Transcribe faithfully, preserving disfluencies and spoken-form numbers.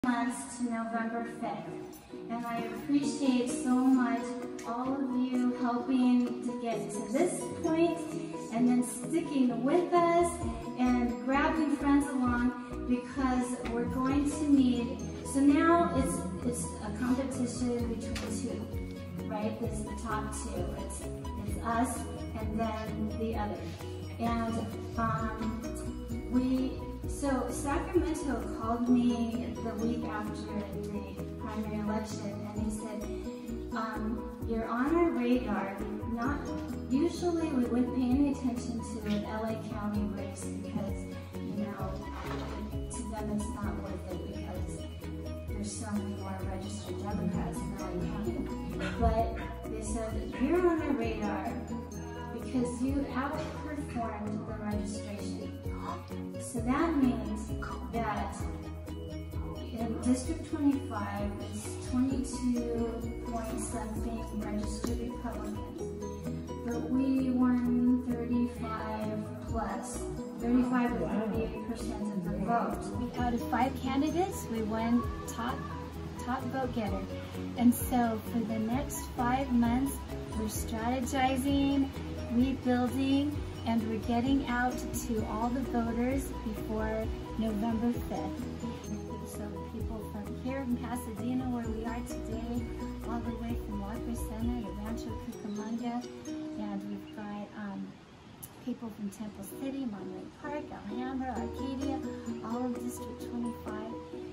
months to November fifth. And I appreciate so much all of you helping to get to this point and then sticking with us and grabbing friends along, because we're going to need, so now it's it's a competition between two, right? This is the top two. It's, it's us and then the other. And um, we, so Sacramento called me the week after the primary election, and he said, um, you're on our radar. Not usually we wouldn't pay any attention to an L A County race because, you know, to them it's not worth it because there's so many more registered Democrats in L A County. But they said, you're on our radar because you outperformed the registration. So that means that in District twenty-five, it's twenty-two point something registered Republicans, but we won thirty-five plus, thirty-five to thirty-eight percent of the vote. Out of five candidates, we won top top vote getter. And so for the next five months, we're strategizing, rebuilding, and we're getting out to all the voters before November fifth. So people from here in Pasadena, where we are today, all the way from Walker Center to Rancho Cucamonga, and we've got um, people from Temple City, Monterey Park, Alhambra, Arcadia, all of District twenty-five.